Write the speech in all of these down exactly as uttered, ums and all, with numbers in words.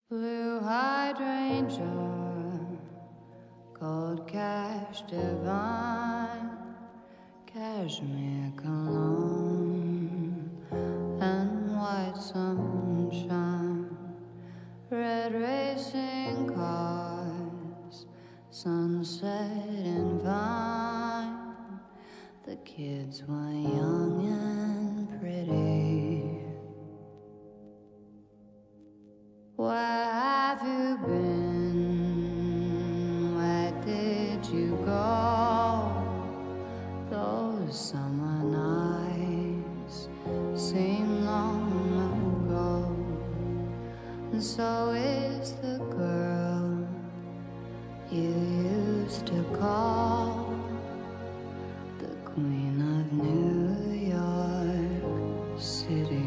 Blue hydrangea, gold cash divine, cashmere cologne, and white sunshine, red racing cars, sunset and vine. The kids were young and pretty. Where have you been? Where did you go? Those summer nights seem long ago. And so is the girl you used to call the Queen of New York City.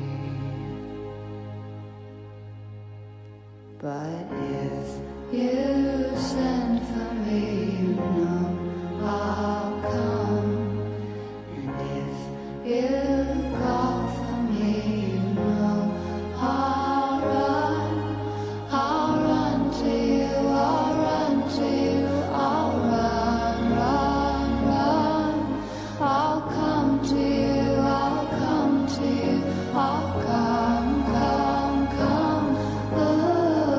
But if you send for me, you know I'll come. And if you call for me, you know I'll run. I'll run to you, I'll run to you, I'll run, run, run. I'll come to you, I'll come to you, I'll come, come, come. Ooh.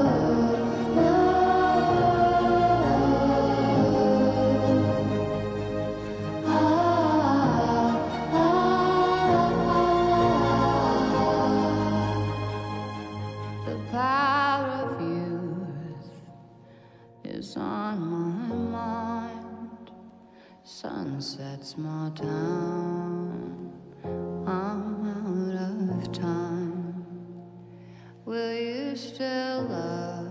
Is on my mind. Sunset's more down. I'm out of time. Will you still love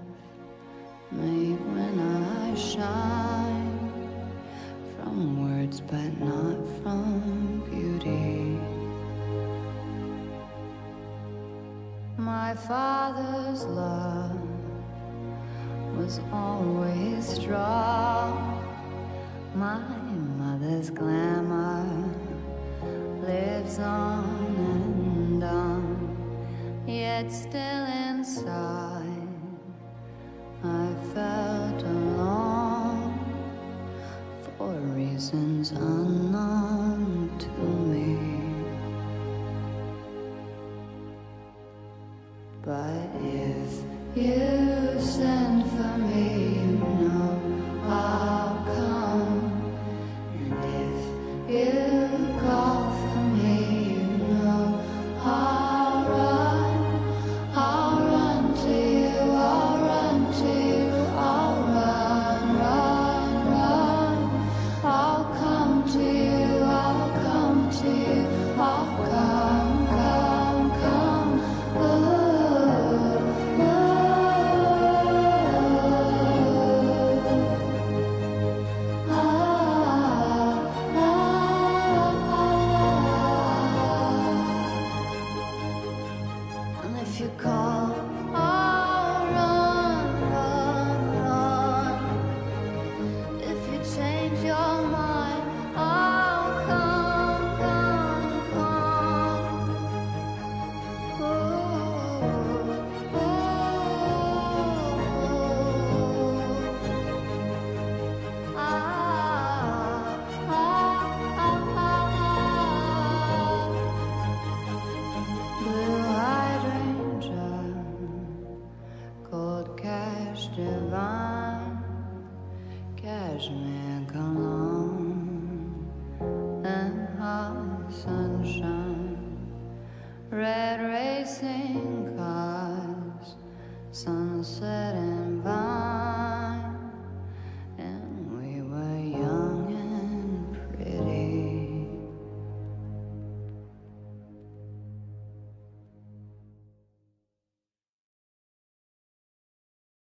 me when I shine? From words but not from beauty. My father's love was always strong. My mother's glamour lives on and on. Yet still inside I felt alone for reasons unknown to me. But if you send for me, you know I'll come. And if you call for me, you know I'll run. I'll run to you, I'll run to you, I'll run, run, run. I'll come to you, I'll come to you, I'll come, come, come. Ooh. If you call, I'll run, run, run. If you change your mind, I'll come, come, come. Ooh, ooh, ooh. Ah, ah, ah, ah, ah. Blue gold cash divine, cashmere cologne, and hot sunshine, red racing cars, sunset